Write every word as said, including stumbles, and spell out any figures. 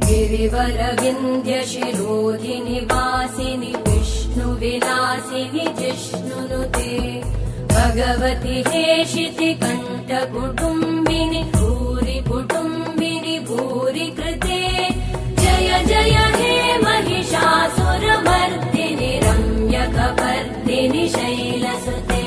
गिरिवरविन्ध्यशिरोधिनि वासिनि विष्णुविलासिनि जिष्णुनुते भगवति हेशिति कण्ठकुटुम्बिनि भूरि कुटुम्बिनि भूरि कृते जय जय हे महिषासुरमर्दिनि रम्यकपर्दिनि शैलसुते।